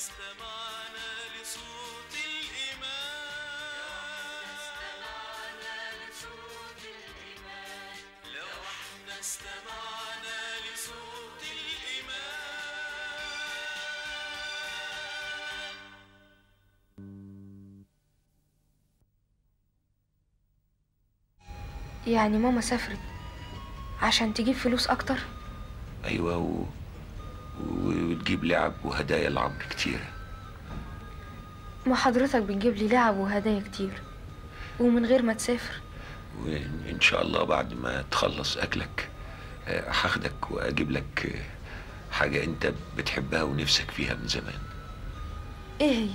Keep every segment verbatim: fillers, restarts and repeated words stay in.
استمعنا لصوت الإيمان، استمعنا لصوت الإيمان، لو احنا استمعنا لصوت الإيمان. يعني ماما سافرت عشان تجيب فلوس اكتر؟ ايوه و... وتجيب لعب وهدايا لعمرو كتيره. ما حضرتك بتجيب لي لعب وهدايا كتير ومن غير ما تسافر. وان شاء الله بعد ما تخلص اكلك هاخدك واجيب لك حاجه انت بتحبها ونفسك فيها من زمان. ايه هي؟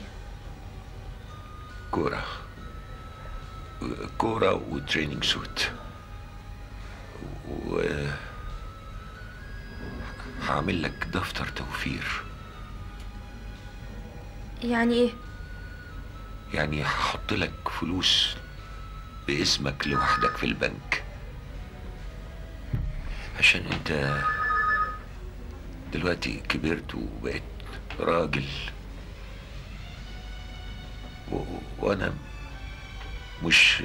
كوره كوره وتريننج سوت، و هعمل لك دفتر توفير. يعني ايه؟ يعني هحط لك فلوس باسمك لوحدك في البنك، عشان انت دلوقتي كبرت وبقيت راجل، و... وانا مش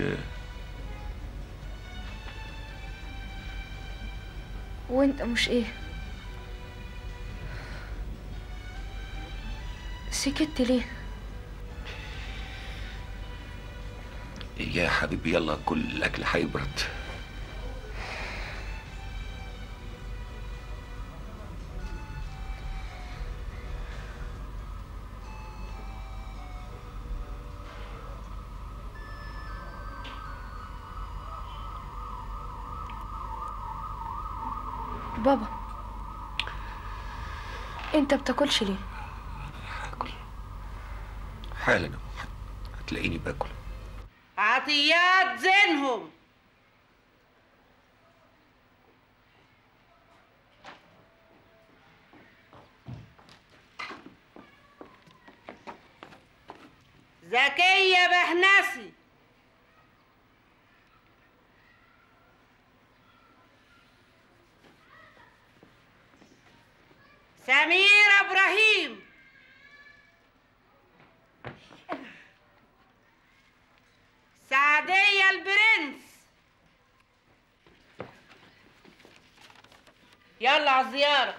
وانت مش ايه؟ سكت ليه؟ يا حبيبي يلا كل الاكل هيبرد. بابا انت بتاكلش ليه؟ هاكل حالا، هتلاقيني باكل. عطيات زينهم. زكية بهنسي. سميرة إبراهيم. سعدية البرنس. يلا على الزيارة.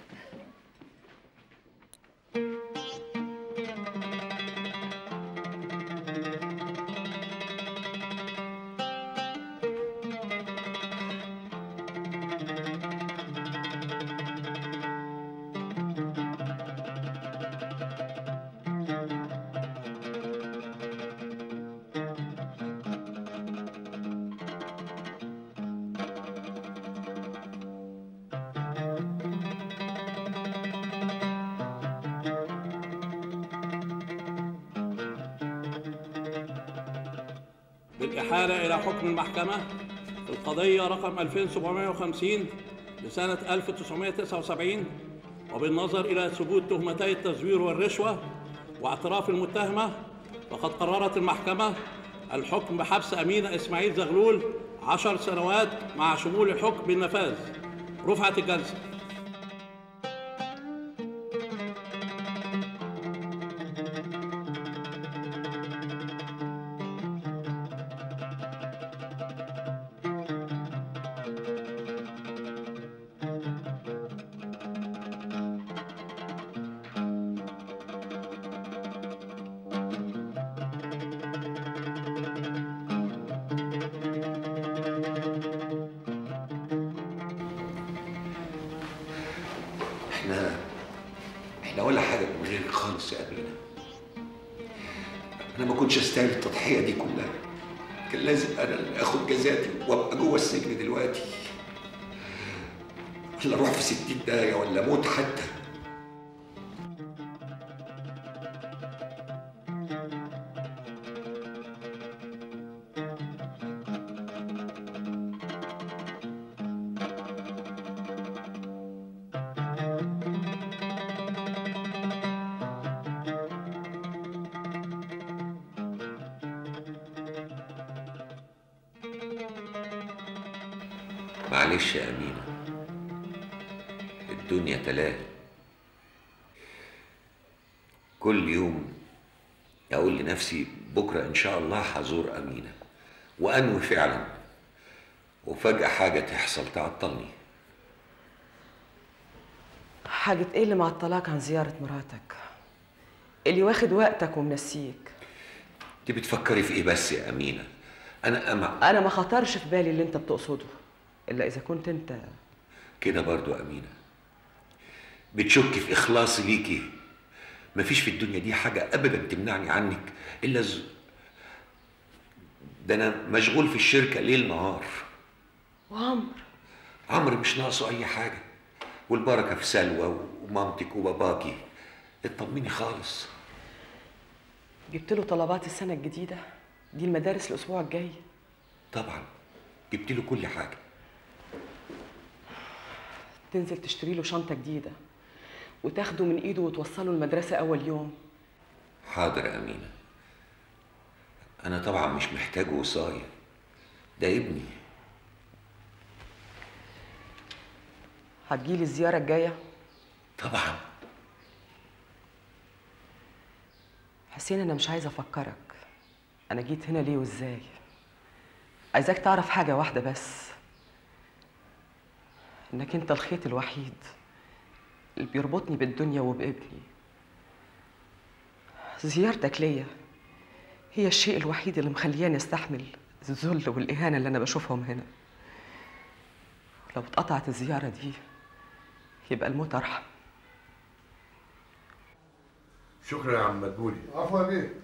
بالإحالة إلى حكم المحكمة في القضية رقم ألفين وسبعمائة وخمسين لسنة ألف وتسعمائة وتسعة وسبعين، وبالنظر إلى ثبوت تهمتي التزوير والرشوة واعتراف المتهمة، فقد قررت المحكمة الحكم بحبس أمينة إسماعيل زغلول عشر سنوات مع شمول الحكم بالنفاذ. رفعت الجلسة. احنا احنا ولا حاجه من غيرك خالص يا أمينة. انا ما كنتش استاهل التضحيه دي كلها، كان لازم انا اللي اخد جزاتي وابقى جوه السجن دلوقتي، ولا اروح في ستين داهيه ولا اموت حتى. معلش يا أمينة، الدنيا تلاهي، كل يوم اقول لنفسي بكره ان شاء الله هزور امينه، وانوي فعلا، وفجاه حاجه تحصل تعطلني. حاجة ايه اللي معطلاك عن زيارة مراتك؟ اللي واخد وقتك ومنسيك؟ انت بتفكري في ايه بس يا امينه؟ انا أما انا ما خطرش في بالي اللي انت بتقصده، الا اذا كنت انت كده برضو يا امينه بتشكي في اخلاصي ليكي. مفيش في الدنيا دي حاجه ابدا تمنعني عنك الا ز... ده انا مشغول في الشركه ليل نهار. وعمر عمرو مش ناقصه اي حاجه، والبركه في سلوى ومامتك وباباكي. اطمني خالص. جبت له طلبات السنة الجديدة دي، المدارس الأسبوع الجاي. طبعا جبت له كل حاجه. تنزل تشتري له شنطة جديدة وتاخده من إيده وتوصله المدرسة أول يوم. حاضر يا امينه. انا طبعا مش محتاج وصايه، ده ابني. هتجيلي الزيارة الجاية؟ طبعا. حسين، أنا مش عايزة أفكرك أنا جيت هنا ليه وإزاي. عايزاك تعرف حاجة واحدة بس، إنك أنت الخيط الوحيد اللي بيربطني بالدنيا وبابني. زيارتك ليا هي الشيء الوحيد اللي مخلياني استحمل الذل والإهانة اللي أنا بشوفهم هنا. لو اتقطعت الزيارة دي يبقى الموت أرحم. شكرا يا عم مدبولي. عفوا يا بيه.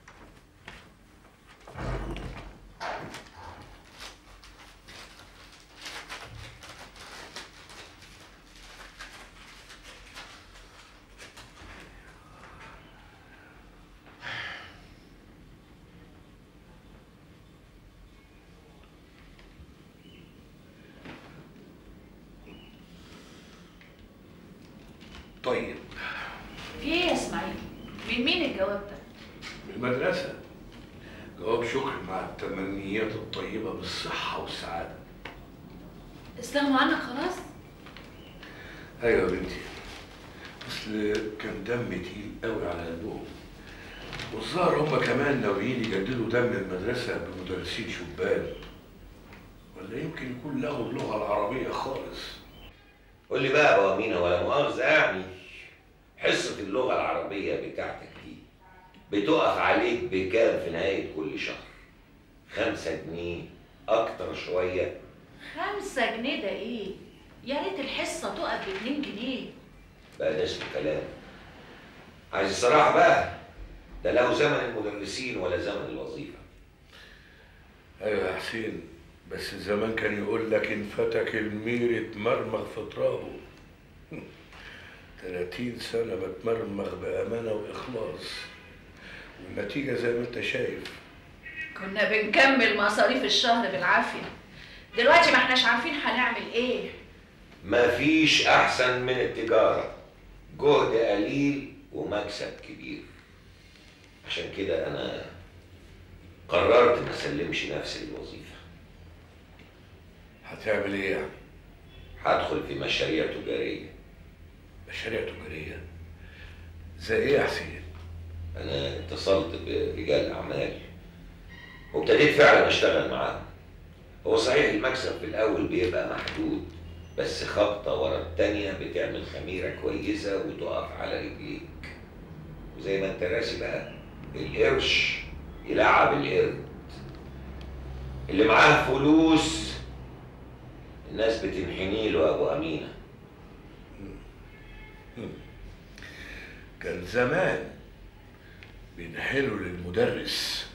طيب. في ايه يا اسماعيل؟ من مين الجواب ده؟ من المدرسة. جواب شكر مع التمنيات الطيبة بالصحة والسعادة. استغنوا عنك خلاص؟ أيوة يا بنتي، أصل كان دم تقيل قوي على قلبهم، والظاهر هما كمان ناويين يجددوا دم المدرسة بمدرسين شبان، ولا يمكن يكون لغوا اللغة العربية خالص. قول لي بقى يا ابو امينه، ولا مؤاخذه يعني، حصه اللغه العربيه بتاعتك دي بتقف عليك بكام في نهايه كل شهر؟ خمسة جنيه؟ اكتر شويه؟ خمسة جنيه ده ايه؟ يا ريت الحصه تقف باتنين جنيه. بقى ده اسمه كلام؟ عايز الصراحه بقى، ده له زمن المدرسين ولا زمن الوظيفه. ايوه يا حسين، بس زمان كان يقول لك ان فتك المير اتمرمغ في ترابه. تلاتين سنة بتمرمغ بأمانة وإخلاص، والنتيجة زي ما أنت شايف. كنا بنكمل مصاريف الشهر بالعافيه، دلوقتي ما احناش عارفين هنعمل ايه. مفيش أحسن من التجارة، جهد قليل ومكسب كبير. عشان كده أنا قررت ما أسلمش نفسي للوظيفة. هتعمل إيه يعني؟ هدخل في مشاريع تجارية. مشاريع تجارية؟ زي إيه يا حسين؟ أنا اتصلت برجال أعمال وابتديت فعلا أشتغل معاهم. هو صحيح المكسب في الأول بيبقى محدود، بس خبطة ورا التانية بتعمل خميرة كويسة وتقف على رجليك. وزي ما أنت راسي بقى، القرش يلعب القرد. اللي معاه فلوس الناس بتنحني له يا أبو أمينة. كان زمان بينحلوا للمدرس،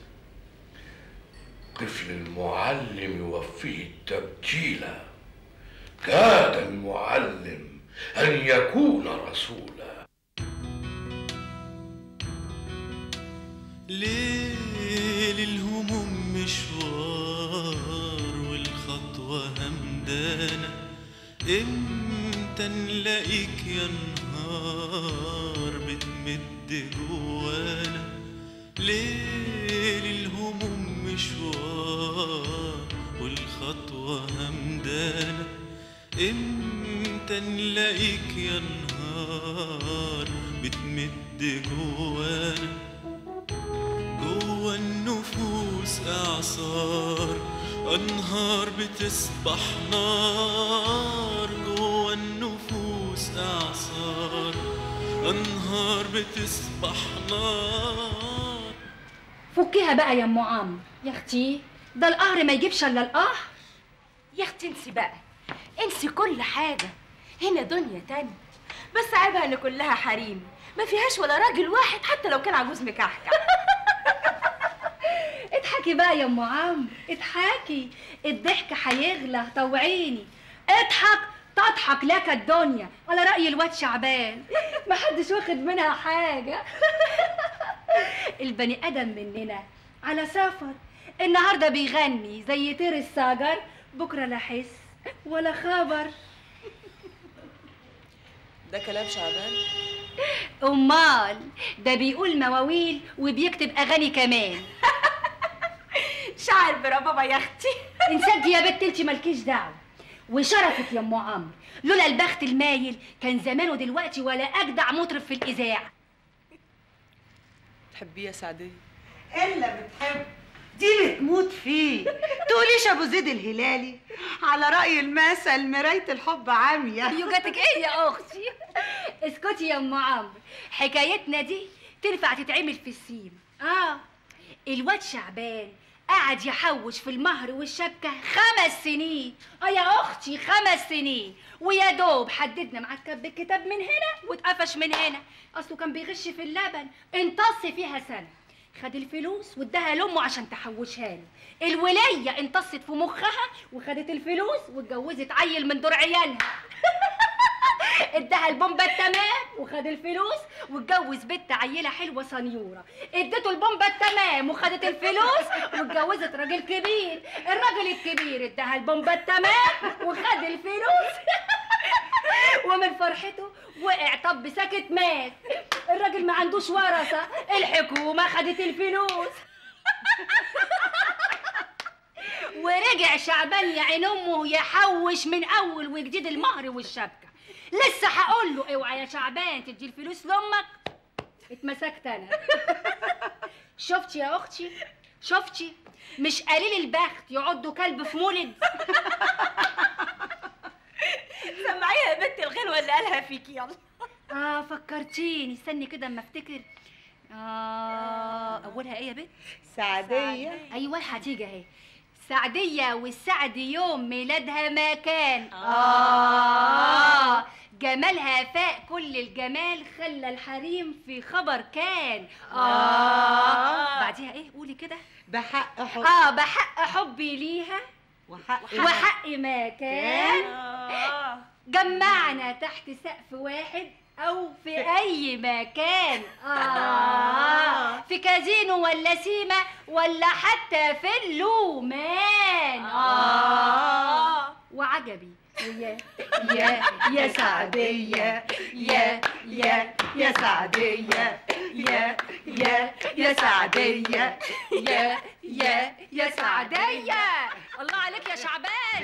طفل المعلم يوفيه التبجيلة، كاد المعلم أن يكون رسولا. ليل الهموم مشوار والخطوة همدانة، امتى نلاقيك يا نهار بتمد جوانا. ليل الهموم مشوار والخطوة همدانة، امتى نلاقيك يا نهار بتمد جوانا، جوا النفوس إعصار، أنهار بتسبح نار، جوا النفوس إعصار، أنهار بتسبح نار. فكيها بقى يا ام عمرو. يا اختي ده القهر ما يجيبش الا القهر. يا اختي انسي بقى، انسي كل حاجه، هنا دنيا تانية. بس عيبها ان كلها حريم، ما فيهاش ولا راجل واحد حتى لو كان عجوز مكحكح. اضحكي بقى يا ام عمرو، اضحكي، الضحك هيغلى، طوعيني. اضحك تضحك لك الدنيا، على رأي الواد شعبان، محدش واخد منها حاجة. البني آدم مننا على سفر، النهارده بيغني زي طير الشجر، بكره لا حس ولا خبر. ده كلام شعبان؟ امال ده بيقول مواويل وبيكتب اغاني كمان. شعر بربابا يا اختي. انسدي يا بت، انتي مالكيش دعوه. وشرفك يا ام عمرو، لولا البخت المايل كان زمانه دلوقتي ولا اجدع مطرب في الاذاعه. تحبيه يا سعديه؟ الا بتحب دي بتموت فيه. تقوليش ابو زيد الهلالي على راي المثل مرايه الحب عاميه. يوجتك ايه يا اختي؟ اسكتي يا ام عمرو، حكايتنا دي تنفع تتعمل في السيما. اه الواد شعبان قعد يحوش في المهر والشبكه خمس سنين. اه يا اختي خمس سنين، ويا دوب حددنا معاه كتاب الكتاب من هنا واتقفش من هنا. اصله كان بيغش في اللبن، امتص فيها سنه، خد الفلوس واداها لامه عشان تحوشها له. الوليه امتصت في مخها وخدت الفلوس واتجوزت عيل من دور عيالها. اداها البومبه التمام وخد الفلوس واتجوز بنت عيله حلوه صنيوره. اديته البومبه التمام وخدت الفلوس واتجوزت راجل كبير. الراجل الكبير اداها البومبه التمام وخد الفلوس. ومن فرحته وقع طب ساكت مات. الراجل ما عندوش ورثه، الحكومه خدت الفلوس. ورجع شعبان يا عين امه يحوش من اول وجديد المهر والشبكه. لسه هقول له اوعى يا شعبان تدي الفلوس لامك، اتمسكت انا. شفتي يا اختي؟ شفتي؟ مش قليل البخت يعضوا كلب في مولد. سمعيها يا بنت الغنوه اللي قالها فيكي. يلا. اه فكرتيني، استني كده اما افتكر. اه اولها ايه يا بنت؟ سعديه. ايوه هتيجي اهي. سعديه والسعد يوم ميلادها ما كان. آه. اه جمالها فاق كل الجمال، خلى الحريم في خبر كان. اه, آه. بعديها ايه؟ قولي كده. بحق حب. اه بحق حبي ليها وحق وحق ما كان. آه. جمعنا تحت سقف واحد أو في أي مكان. آه في كازينو ولا سيما ولا حتى في اللومان. آه وعجبي يا يا يا سعدية، يا يا يا سعدية، يا يا يا سعدية، يا يا يا سعدية. الله عليك يا شعبان.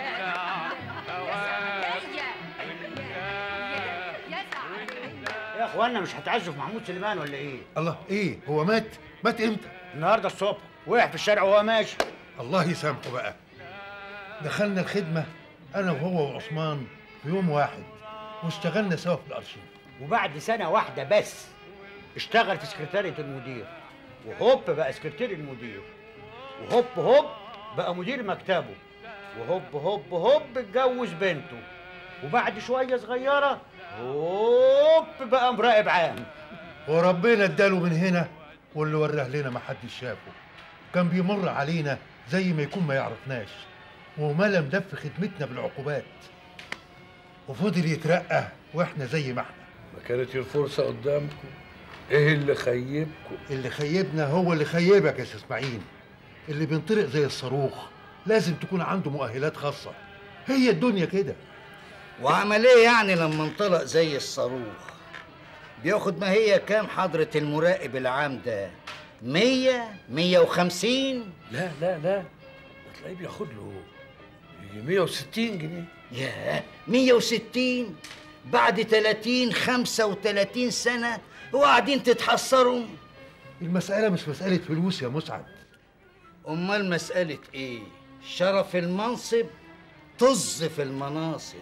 يا اخوانا مش هتعزوا في محمود سليمان ولا ايه؟ الله ايه؟ هو مات؟ مات امتى؟ النهارده الصبح وقع في الشارع وهو ماشي. الله يسامحه بقى. دخلنا الخدمة أنا وهو وعثمان في يوم واحد واشتغلنا سوا في الأرشيف. وبعد سنة واحدة بس اشتغل في سكرتارية المدير، وهوب بقى سكرتير المدير، وهوب هوب بقى مدير مكتبه، وهوب هوب هوب اتجوز بنته، وبعد شوية صغيرة هوب بقى مراقب عام. وربنا اداله من هنا واللي وراه لنا ما حدش شافه. كان بيمر علينا زي ما يكون ما يعرفناش، وملا ملف خدمتنا بالعقوبات، وفضل يترقى واحنا زي ما احنا. ما كانت الفرصة قدامكم، ايه اللي خيبكم؟ اللي خيبنا هو اللي خيبك يا استاذ اسماعيل. اللي بينطلق زي الصاروخ لازم تكون عنده مؤهلات خاصة، هي الدنيا كده. وعمل ايه يعني لما انطلق زي الصاروخ؟ بياخد ما هي كام حضرة المراقب العام ده؟ مية؟ مية وخمسين؟ لا لا لا، تلاقيه بياخد له يجي مية وستين جنيه. ياه مية وستين؟ بعد تلاتين خمسة وتلاتين سنة وقاعدين تتحسروا؟ المسألة مش مسألة فلوس يا مسعد. أمال مسألة إيه؟ شرف المنصب طز في المناصب.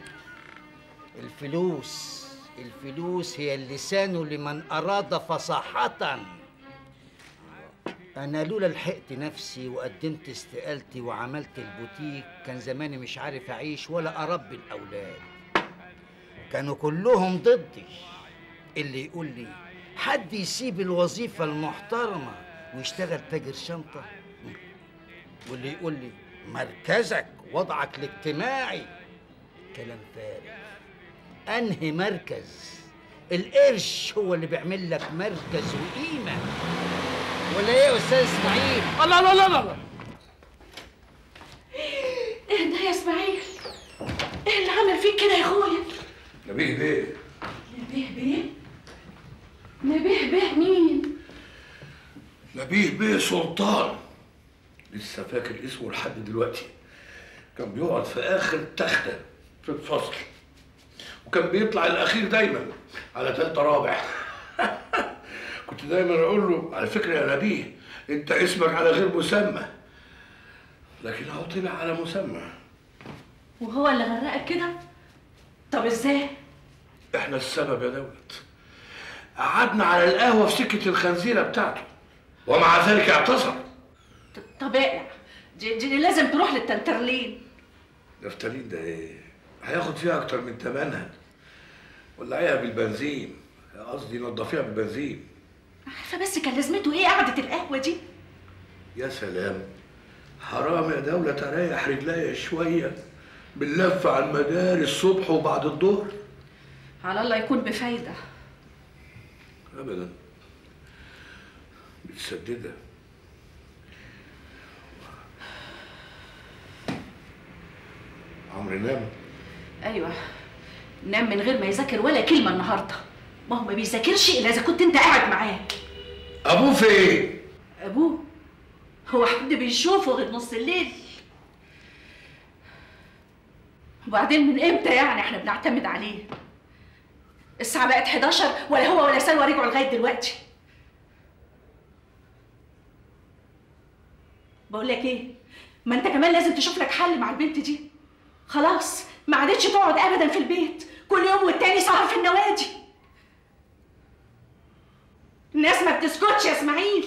الفلوس الفلوس هي اللسان لمن أراد فصاحة. أنا لولا لحقت نفسي وقدمت استقالتي وعملت البوتيك كان زماني مش عارف أعيش ولا أربي الأولاد. كانوا كلهم ضدي. اللي يقول لي حد يسيب الوظيفة المحترمة ويشتغل تاجر شنطة، واللي يقول لي مركزك وضعك الاجتماعي، كلام فارغ. أنهي مركز؟ القرش هو اللي بيعمل لك مركز وقيمة، ولا ايه يا استاذ اسماعيل؟ الله الله الله الله ايه ده يا اسماعيل؟ ايه اللي عمل فيك كده يا اخويا؟ نبيه بيه. نبيه بيه؟ نبيه بيه مين؟ نبيه بيه سلطان، لسه فاكر اسمه لحد دلوقتي. كان بيقعد في اخر تخته في الفصل، وكان بيطلع الاخير دايما على تالتة رابع. كنت دايما اقول له على فكره يا نبيه انت اسمك على غير مسمى، لكن هو طلع على مسمى. وهو اللي غرقك كده؟ طب ازاي؟ احنا السبب يا دولت. قعدنا على القهوه في سكه الخنزيره بتاعته ومع ذلك اعتذر. طب اقلع، دي, دي لازم تروح للتنترلين. نفتالين ده ايه؟ هياخد فيها اكتر من تمنها. ولعيها بالبنزين، قصدي نضفيها بالبنزين. عارفه بس كان لازمته ايه قعده القهوه دي؟ يا سلام، حرام يا دولة تريح رجليا شويه باللف على المدارس الصبح وبعد الظهر. على الله يكون بفايده. ابدا، متسدده. عمرو نام؟ ايوه نام من غير ما يذاكر ولا كلمه النهارده. ما هو ما بيذاكرش الا اذا كنت انت قاعد معاه. ابوه فين؟ ابوه؟ هو حد بيشوفه غير نص الليل؟ وبعدين من امتى يعني احنا بنعتمد عليه؟ الساعه بقت حداشر ولا هو ولا سلوى رجعوا لغايه دلوقتي. بقول لك ايه، ما انت كمان لازم تشوف لك حل مع البنت دي. خلاص ما عادتش تقعد ابدا في البيت، كل يوم والتاني سهر في النوادي. الناس ما بتسكتش يا اسماعيل.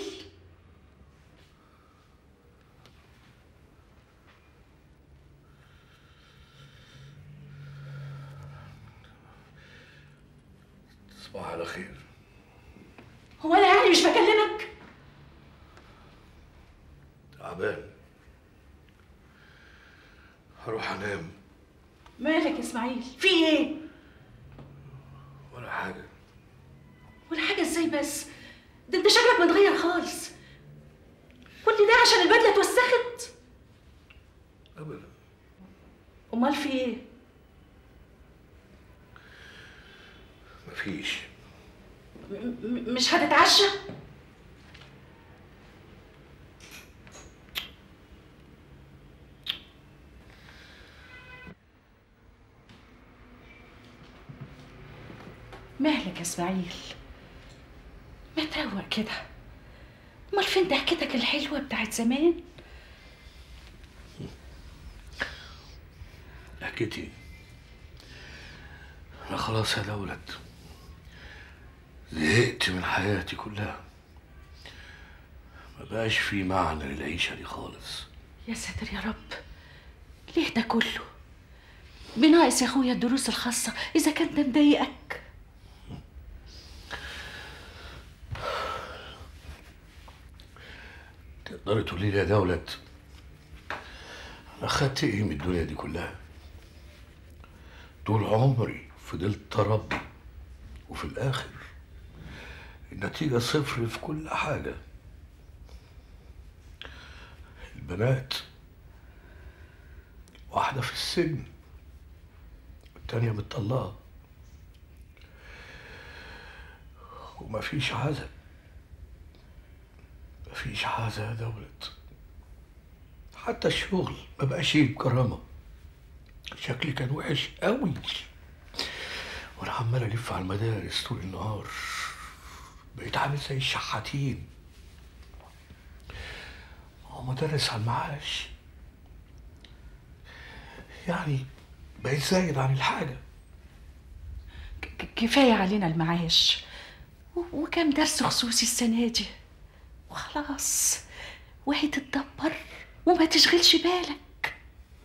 تصبح على خير. هو انا يعني مش بكلمك؟ تعبان، هروح انام. مالك يا اسماعيل؟ في ايه؟ ولا حاجه. ولا حاجه ازاي بس؟ ده انت شكلك متغير خالص. كل ده عشان البدله اتوسخت؟ ابدا. امال في ايه؟ مفيش. م مش هتتعشى؟ مالك يا اسماعيل؟ ما تروق كده. امال فين ضحكتك الحلوه بتاعت زمان؟ ضحكتي؟ انا خلاص يا دولت زهقت من حياتي كلها، ما بقاش في معنى للعيشه دي خالص. يا ساتر يا رب، ليه ده كله؟ بناقص يا اخويا الدروس الخاصه اذا كان ده مضايقك. تقدري تقولي لي يا دولت انا خدت ايه من الدنيا دي كلها؟ طول عمري فضلت اربي وفي الاخر النتيجه صفر في كل حاجه. البنات واحده في السجن والتانيه متطلقه ومفيش عزا. مفيش عزا يا دولت. حتى الشغل ما بقاش بكرامه. شكلي كان وحش قوي وانا عمال الف على المدارس طول النهار، بقيت عامل زي الشحاتين. هو مدرس على المعاش، يعني بقيت زايد عن الحاجة. كفاية علينا المعاش وكم درس خصوصي السنة دي، وخلاص وهي تتدبر وما تشغلش بالك.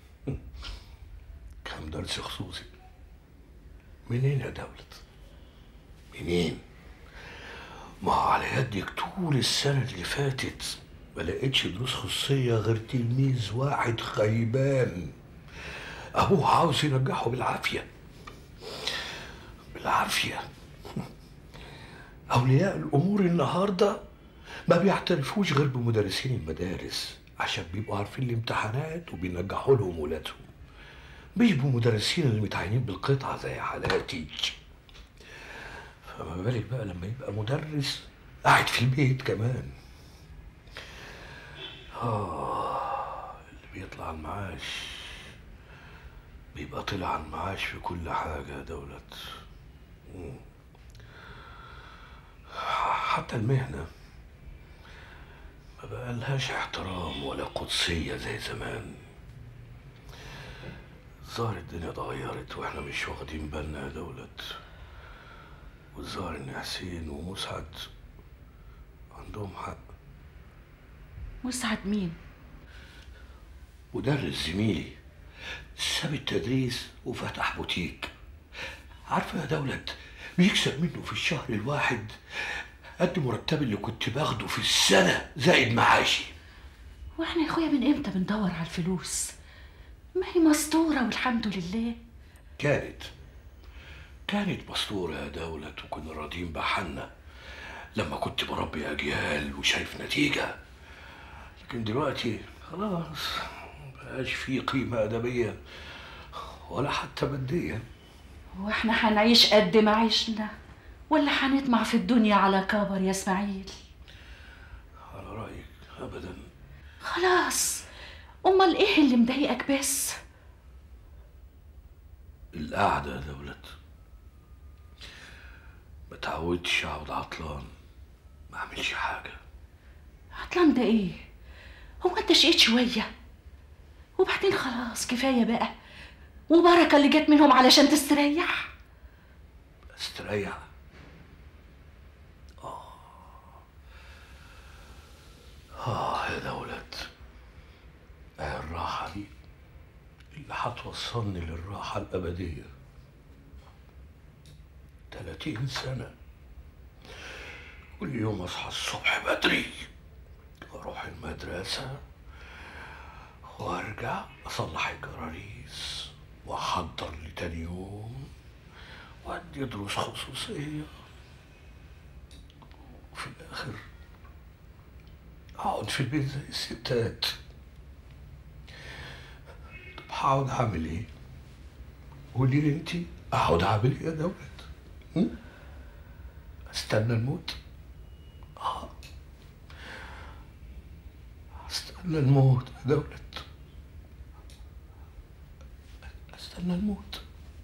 كم درس خصوصي؟ منين يا دولت؟ منين؟ ما على يدك طول السنة اللي فاتت ما لقيتش دروس خصوصية غير تلميذ واحد خيبان أبوه عاوز ينجحه بالعافية بالعافية. أولياء الأمور النهاردة ما بيعترفوش غير بمدرسين المدارس عشان بيبقوا عارفين الامتحانات وبينجحوا لهم ولادهم، مش بمدرسين اللي متعينين بالقطعة زي حالاتي. فما بالك بقى لما يبقى مدرس قاعد في البيت كمان. آه اللي بيطلع المعاش بيبقى طلع المعاش في كل حاجة يا دولت. حتى المهنة ما بقى لهاش احترام ولا قدسية زي زمان. الظاهر الدنيا اتغيرت واحنا مش واخدين بالنا يا دولت. والظاهر ان حسين ومسعد عندهم حق. مسعد مين؟ مدرس زميلي ساب التدريس وفتح بوتيك. عارفه يا دولت بيكسب منه في الشهر الواحد قد مرتبي اللي كنت باخده في السنه زائد معاشي. واحنا يا اخويا من امتى بندور على الفلوس؟ ما هي مستوره والحمد لله. كانت كانت مستوره يا دولت وكنا راضيين بحالنا لما كنت بربي اجيال وشايف نتيجه. لكن دلوقتي خلاص مبقاش في قيمه ادبيه ولا حتى ماديه. واحنا هنعيش قد ما عشنا ولا هنطمع في الدنيا على كبر يا اسماعيل؟ على رايك ابدا. خلاص امال ايه اللي مضايقك بس؟ القعده يا دولت. ما تعودتش اقعد عطلان ما اعملش حاجه. عطلان ده ايه؟ هو انت شقيت شويه؟ وبعدين خلاص كفايه بقى، وبركه اللي جت منهم علشان تستريح. استريح؟ اه اه يا دولت، الراحه دي اللي هتوصلني للراحه الابديه. تلاتين سنه كل يوم اصحى الصبح بدري اروح المدرسه وارجع اصلح الجراريس واحضر لتاني يوم وادي دروس خصوصيه، وفي الاخر اقعد في البيت زي الستات. طب هقعد اعمل ايه؟ قولي لي انتي اقعد اعمل ايه يا دولت؟ استنى الموت؟ اه استنى الموت يا دولت، استنى الموت.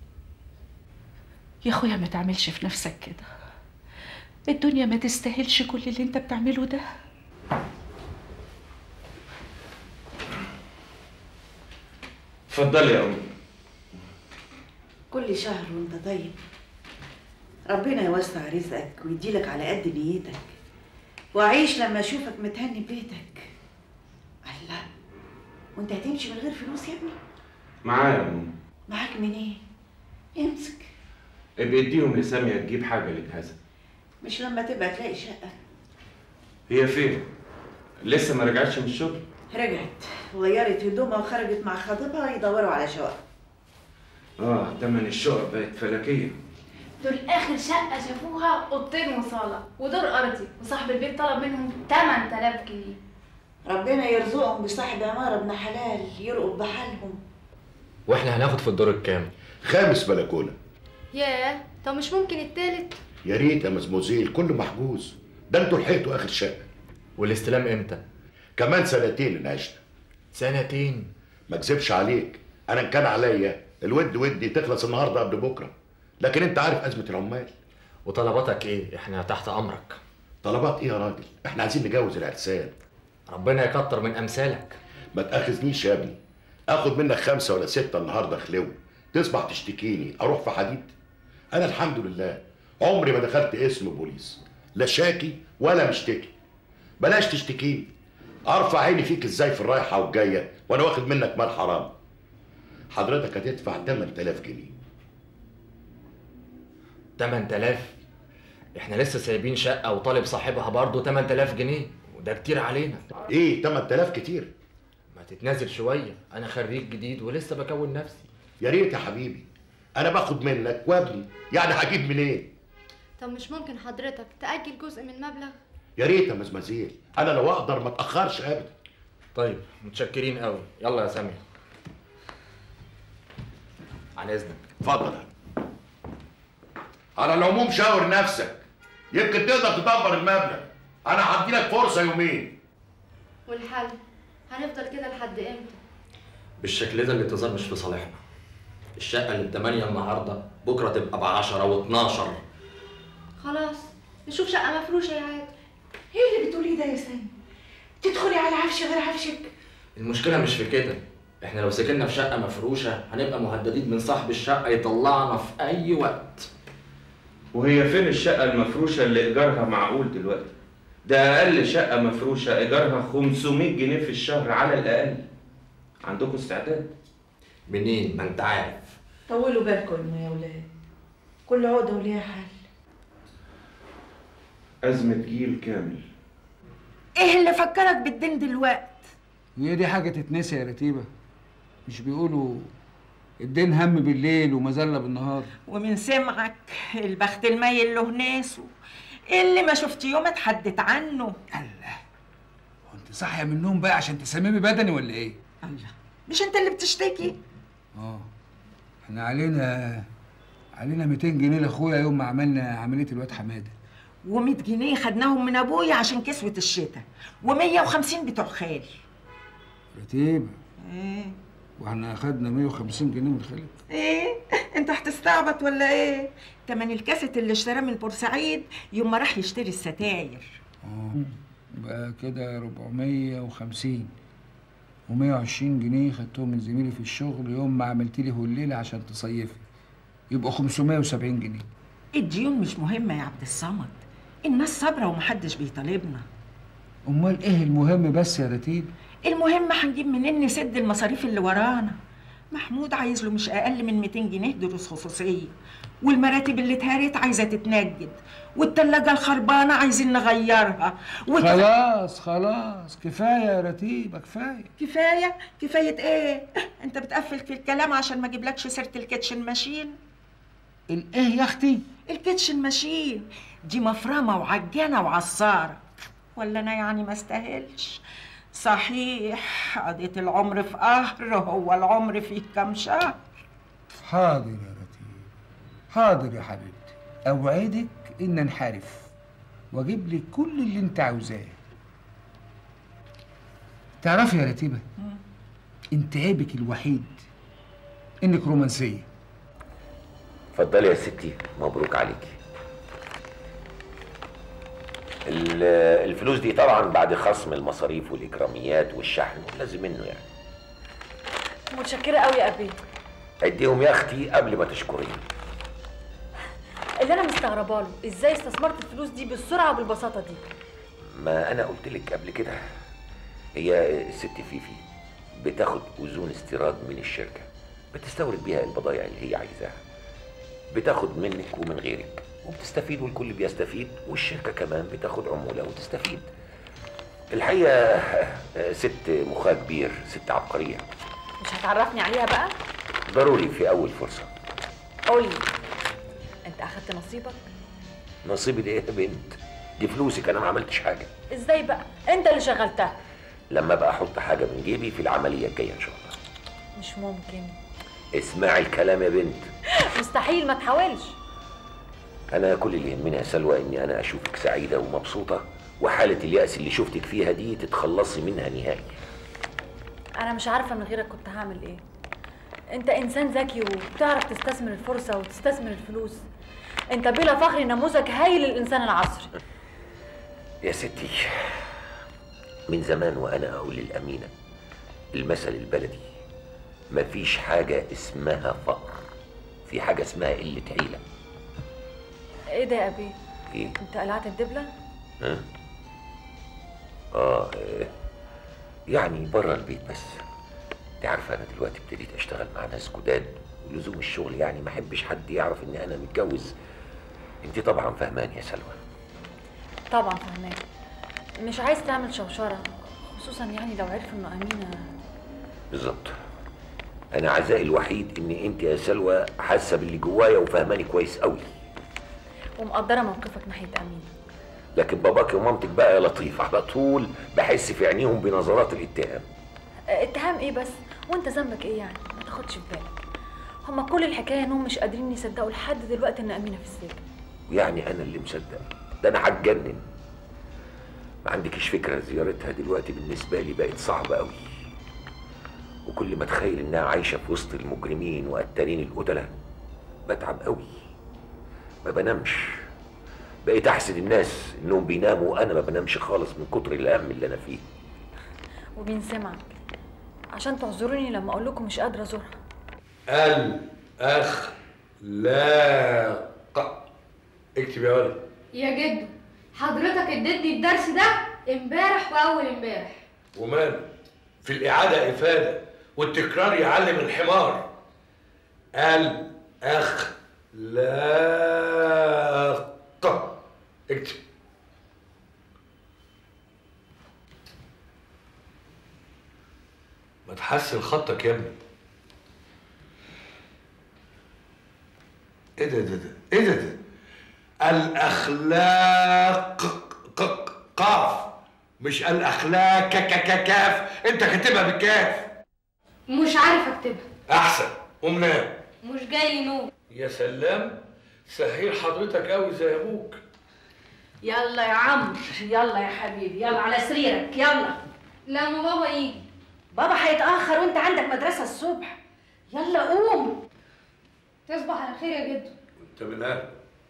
يا اخويا ما تعملش في نفسك كده، الدنيا ما تستاهلش كل اللي انت بتعمله ده. اتفضلي يا أمي. كل شهر وانت طيب، ربنا يوسع رزقك ويديلك على قد نيتك، وعيش لما اشوفك متهني ببيتك. الله، وانت هتمشي من غير فلوس يا ابني؟ معايا يا أمي. معاك منين؟ امسك. ابقي اديهم لسامية تجيب حاجة لجهازها. مش لما تبقى تلاقي شقة؟ هي فين؟ لسه ما رجعتش من الشغل؟ رجعت وغيرت هدومها وخرجت مع خطيبها يدوروا على شقق. اه تمن الشقق بقت فلكية. دول اخر شقه شافوها اوضتين وصاله ودور ارضي، وصاحب البيت طلب منهم تمن تلاف جنيه. ربنا يرزقهم بصاحب عماره ابن حلال يرقب بحالهم. واحنا هناخد في الدور الكام؟ خامس بلكونه. ياه، طب مش ممكن التالت؟ يا ريت يا مزموزيل، كله محجوز. ده انتوا لحقتوا اخر شقه. والاستلام امتى؟ كمان سنتين ان عشنا. سنتين؟ ما اكذبش عليك، انا ان كان عليا الود ودي تخلص النهارده قبل بكره. لكن انت عارف ازمه العمال. وطلباتك ايه؟ احنا تحت امرك. طلبات ايه يا راجل؟ احنا عايزين نجوز العرسان. ربنا يكتر من امثالك. ما تاخذنيش يا ابني، اخد منك خمسه ولا سته النهارده خلو، تصبح تشتكيني اروح في حديد؟ انا الحمد لله عمري ما دخلت اسم بوليس، لا شاكي ولا مشتكي. بلاش تشتكيني، ارفع عيني فيك ازاي في الرايحه والجايه وانا واخد منك مال حرام. حضرتك هتدفع تمن تلاف جنيه. تمن تلاف؟ احنا لسه سايبين شقه وطالب صاحبها برضه تمن تلاف جنيه، وده كتير علينا. ايه تمن تلاف كتير؟ ما تتنازل شويه، انا خريج جديد ولسه بكون نفسي. يا ريت يا حبيبي، انا باخد منك وابني، يعني هجيب منين؟ طب مش ممكن حضرتك تأجل جزء من المبلغ؟ يا ريت يا مزمزيل، انا لو اقدر ما اتاخرش ابدا. طيب متشكرين قوي، يلا يا سامي. عن اذنك. اتفضل. على العموم شاور نفسك، يمكن تقدر تدبر المبلغ. انا هدي لك فرصه يومين. والحل هنفضل كده لحد امتى؟ بالشكل ده الانتظار مش في صالحنا. الشقه اللي بثمانية النهارده بكره تبقى بعشرة واتناشر. خلاص نشوف شقه مفروشه يا عادل. ايه اللي بتقوليه ده يا سامي؟ تدخلي على عفش غير عفشك؟ المشكله مش في كده، احنا لو سكننا في شقه مفروشه هنبقى مهددين من صاحب الشقه يطلعنا في اي وقت. وهي فين الشقه المفروشه اللي ايجارها معقول دلوقتي؟ ده اقل شقه مفروشه ايجارها خمسمية جنيه في الشهر على الاقل. عندكم استعداد؟ منين؟ ما انت عارف. طولوا بالكم يا ولاد، كل عقده وليها حل. ازمه جيل كامل. ايه اللي فكرك بالدين دلوقت؟ هي دي حاجه تتنسي يا رتيبه؟ مش بيقولوا الدين هم بالليل ومذله بالنهار؟ ومن سمعك البخت الميل له ناسه، اللي ما شفت يوم اتحدت عنه. الله، هو انت صاحيه من النوم بقى عشان تسممي بدني ولا ايه؟ الله، مش انت اللي بتشتكي؟ اه، احنا علينا علينا ميتين جنيه لاخويا يوم ما عملنا عمليه الواد حماده. ومية جنيه خدناهم من ابويا عشان كسوة الشتاء، ومية وخمسين بتوع خالي. رتيبه، ايه؟ واحنا اخدنا مية وخمسين جنيه من خالك؟ ايه؟ انت هتستعبط ولا ايه؟ تمن الكاسيت اللي اشتراه من بورسعيد يوم ما راح يشتري الستاير. اه، بقى كده أربعمية وخمسين، ومية وعشرين جنيه خدتهم من زميلي في الشغل يوم ما عملت لي هليله عشان تصيفي، يبقوا خمسمية وسبعين جنيه. الديون مش مهمه يا عبد الصمد، الناس صابره ومحدش بيطالبنا. امال ايه المهم بس يا رتيب؟ المهم هنجيب منين نسد المصاريف اللي ورانا. محمود عايز له مش اقل من ميتين جنيه دروس خصوصيه، والمراتب اللي اتهرت عايزه تتنجد، والتلاجه الخربانه عايزين نغيرها وت... خلاص خلاص كفايه يا رتيبه، كفايه كفايه كفايه ايه؟ انت بتقفل في الكلام عشان ما اجيبلكش سيره الكيتشن ماشين. الايه يا اختي؟ الكيتشن ماشين دي مفرمه وعجانه وعصاره، ولا انا يعني ما استاهلش؟ صحيح قضيت العمر في قهر، هو العمر فيه كام شهر؟ حاضر يا رتيب، حاضر يا حبيبتي، اوعدك ان انحرف واجيب لك كل اللي انت عاوزاه. تعرفي يا رتيبه، انت عيبك الوحيد انك رومانسيه. اتفضلي يا ستي، مبروك عليكي. الفلوس دي طبعا بعد خصم المصاريف والاكراميات والشحن لازم منه يعني. متشكره قوي يا ابي. اديهم يا اختي قبل ما تشكريني. اللي انا مستغربه له ازاي استثمرت الفلوس دي بالسرعه وبالبساطه دي. ما انا قلت لك قبل كده، هي الست فيفي بتاخد اذون استيراد من الشركه، بتستورد بيها البضائع اللي هي عايزاها، بتاخد منك ومن غيرك وبتستفيد والكل بيستفيد، والشركه كمان بتاخد عموله وتستفيد. الحقيقه ست مخها كبير، ست عبقريه. مش هتعرفني عليها بقى؟ ضروري في اول فرصه. قولي، انت اخدت نصيبك؟ نصيبي ده ايه يا بنت؟ دي فلوسك، انا ما عملتش حاجه. ازاي بقى؟ انت اللي شغلتها. لما بقى احط حاجه من جيبي في العمليه الجايه ان شاء الله. مش ممكن. اسمعي الكلام يا بنت. مستحيل، ما تحاولش. انا كل اللي يهمني يا سلوى اني انا اشوفك سعيده ومبسوطه، وحاله اليأس اللي شفتك فيها دي تتخلصي منها نهائي. انا مش عارفه من غيرك كنت هعمل ايه. انت انسان ذكي وبتعرف تستثمر الفرصه وتستثمر الفلوس. انت بلا فخر نموذج هايل للانسان العصري. يا ستي من زمان وانا اقول للامينه المثل البلدي مفيش حاجه اسمها فقر، في حاجه اسمها قله حيله. ايه ده يا ابي؟ ايه؟ انت قلعت الدبله؟ ها؟ اه إيه. يعني بره البيت بس. انت عارفه انا دلوقتي ابتديت اشتغل مع ناس جداد ولزوم الشغل يعني ما احبش حد يعرف ان انا متجوز. انت طبعا فاهماني يا سلوى. طبعا فاهماك. مش عايز تعمل شوشره خصوصا يعني لو عرف انه امينه. بالظبط. انا عزائي الوحيد ان انت يا سلوى حاسه باللي جوايا وفاهماني كويس قوي ومقدره موقفك ناحيه امينه. لكن باباك ومامتك بقى يا لطيف على طول بحس في عينيهم بنظرات الاتهام. اتهام ايه بس؟ وانت ذنبك ايه يعني؟ ما تاخدش في بالك. هما كل الحكايه انهم مش قادرين يصدقوا لحد دلوقتي ان امينه في السجن. ويعني انا اللي مصدق؟ ده انا هتجنن. ما عندكش فكره زيارتها دلوقتي بالنسبه لي بقت صعبه قوي. وكل ما اتخيل انها عايشه في وسط المجرمين وقتالين القتله بتعب قوي. ما بنامش. بقيت احسد الناس انهم بيناموا وانا ما بنامش خالص من كتر الهم اللي انا فيه. ومين سمعك؟ عشان تعذروني لما اقول لكم مش قادره ازورها. الاخلاق. اكتب يا ولد. يا جدو حضرتك اديتني الدرس ده امبارح واول امبارح. ومال في الاعاده افاده والتكرار يعلم الحمار. الاخلاق. اكتب. ما تحسن خطك يا ابني. ايه ده ده ده ايه ده ده الاخلاق قاف مش الاخلاق كاف. انت كاتبها بالكاف. مش عارف اكتبها. احسن قوم نام. مش جاي لي نوم. يا سلام سهيل حضرتك قوي زي ابوك. يلا يا عمرو يلا يا حبيبي يلا على سريرك يلا. لما بابا يجي. بابا هيتاخر وانت عندك مدرسه الصبح. يلا قوم. تصبح على خير يا جدو. انت من اهل.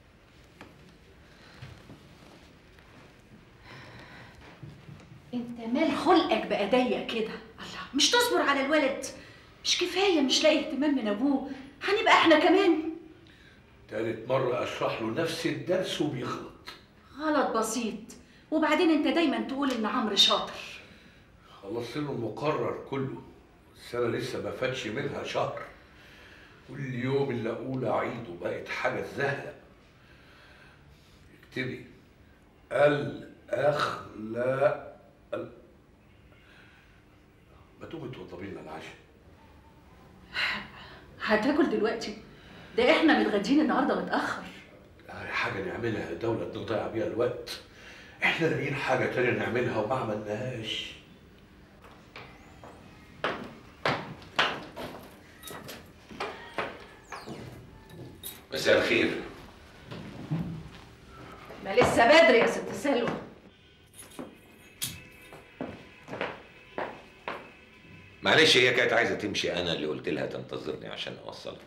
انت مال خلقك بقى ضيق كده؟ الله مش تصبر على الولد؟ مش كفايه مش لاقي اهتمام من ابوه؟ هنبقى احنا كمان. تالت مره اشرح له نفس الدرس وبيغلط. غلط بسيط. وبعدين انت دايما تقول ان عمرو شاطر. خلصت له المقرر كله. السنه لسه ما فاتش منها شهر. كل يوم اللي اقول اعيده بقت حاجه زهق. اكتبي الاخلاق. ما تقومي توضبي لنا العشاء. هتاكل دلوقتي؟ ده احنا متغدين النهارده متاخر. حاجه نعملها دولة نضيع بيها الوقت. احنا لاقيين حاجه تانية نعملها وما عملناهاش. مساء الخير. ما لسه بدري يا ست سلوى. معلش هي كانت عايزه تمشي انا اللي قلت لها تنتظرني عشان اوصلها.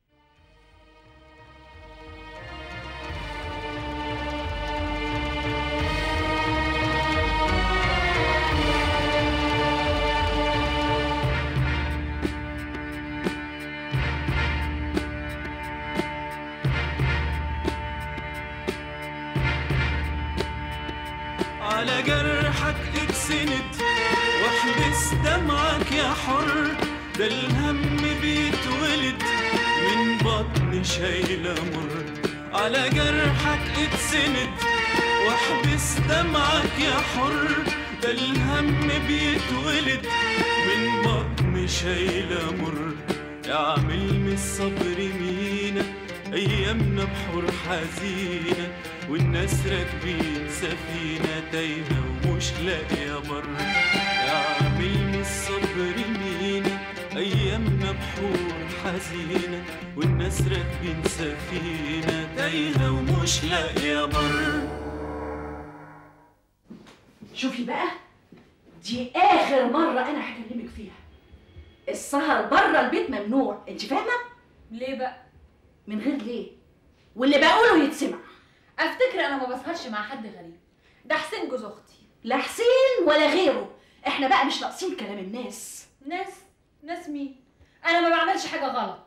على جرحك اتسند واحبس دمعك يا حر. ده الهم بيتولد من بطن شايله مر. على جرحك اتسند واحبس دمعك يا حر. ده الهم بيتولد من بطن شايله مر. اعمل من الصبر مينا ايامنا بحور حزينه. والناس راكبين سفينه تايهه ومش لاقيه بر. اعمل من الصبر مينا ايامنا بحور حزينه. والناس راكبين سفينه تايهه ومش لاقيه بر. شوفي بقى دي اخر مره انا هكلمك فيها. السهر بره البيت ممنوع، انت فاهمه؟ ليه بقى؟ من غير ليه، واللي بقوله يتسمع. افتكر انا ما بسهرش مع حد غريب، ده حسين جوز اختي. لا حسين ولا غيره، احنا بقى مش ناقصين كلام الناس. ناس؟ ناس مين؟ انا ما بعملش حاجه غلط.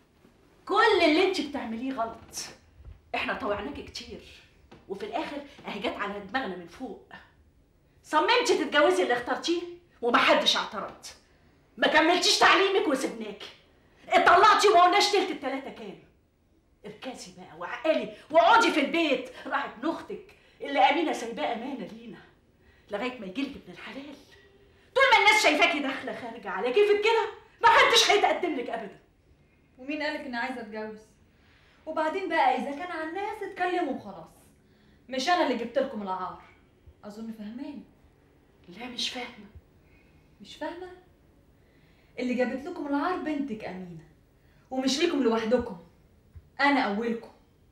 كل اللي انت بتعمليه غلط. احنا طوعناكي كتير وفي الاخر اهي جت على دماغنا من فوق. صممتي تتجوزي اللي اخترتيه ومحدش اعترض. ما كملتيش تعليمك وسبناكي. اتطلعتي وما قلناش تلت التلاته كام. اركزي بقى وعقلي واقعدي في البيت راحت ابن اختك اللي امينه سايباه امانه لينا لغايه ما يجيلك ابن الحلال. طول ما الناس شايفاكي داخله خارجه على كيفك كده محدش هيتقدم لك ابدا. ومين قالك اني عايزه اتجوز؟ وبعدين بقى اذا كان على الناس اتكلموا وخلاص، مش انا اللي جبت لكم العار. اظن فاهماني. لا مش فاهمه. مش فاهمه؟ اللي جابت لكم العار بنتك امينه، ومش ليكم لوحدكم، انا اولكم.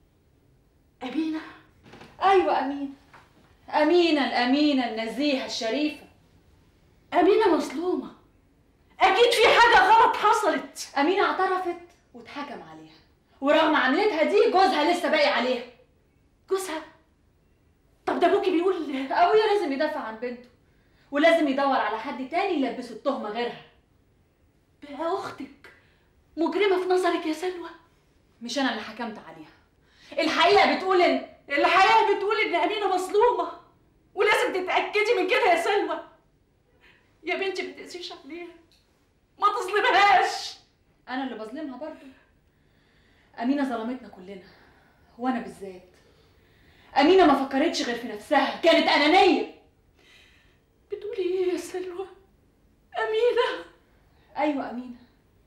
امينه؟ ايوه امينه، امينه الامينه النزيهه الشريفه. امينه مظلومه، اكيد في حاجه غلط حصلت. امينه اعترفت واتحكم عليها، ورغم عملتها دي جوزها لسه باقي عليها. جوزها؟ طب ده ابوكي بيقول ابويا لازم يدافع عن بنته، ولازم يدور على حد تاني يلبسه التهمه غيرها. بقى اختك مجرمه في نظرك يا سلوى؟ مش انا اللي حكمت عليها، الحقيقه بتقول ان الحقيقه بتقول ان امينه مظلومه، ولازم تتاكدي من كده يا سلوى. يا بنتي ما تقسيش عليها، ما تظلمهاش. انا اللي بظلمها برضه؟ امينه ظلمتنا كلنا وانا بالذات. امينه ما فكرتش غير في نفسها، كانت انانيه. بتقولي ايه يا سلوى؟ امينه؟ ايوه امينه.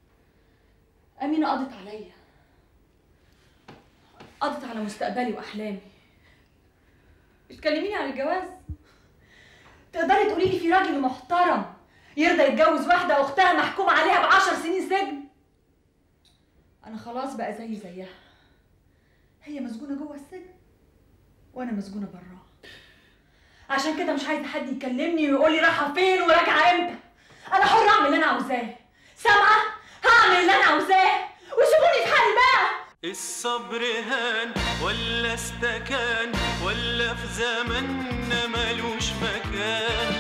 امينه قضت عليا، قضت على مستقبلي واحلامي. بتكلميني عن الجواز؟ تقدري تقولي لي في راجل محترم يرضى يتجوز واحده اختها محكوم عليها بعشر سنين سجن؟ انا خلاص بقى زي زيها، هي مسجونه جوه السجن وانا مسجونه براه. عشان كده مش عايزه حد يكلمني ويقول لي رايحه فين وراجعه امتى. انا حره اعمل اللي انا عاوزاه، سامعه؟ هعمل اللي انا عاوزاه وسيبوني في حالي بقى. الصبر هان ولا استكان ولا في زماننا ملوش مكان.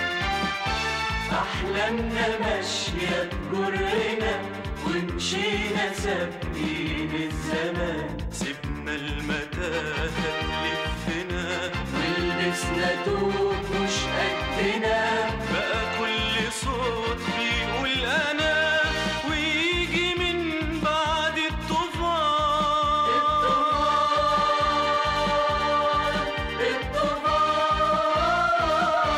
احلامنا ماشيه بجرنا ومشينا سابقين الزمان. سيبنا المتاهه تلفنا ولبسنا توب مش قدنا. بقى كل صوت بيقول انا ويجي من بعد الطوفان. الطوفان الطوفان.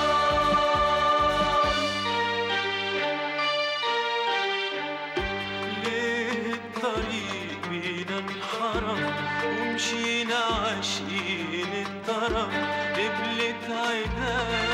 ليه الطريق بينا انحرف ومشينا عاشقين الطرف. قبلت عينانا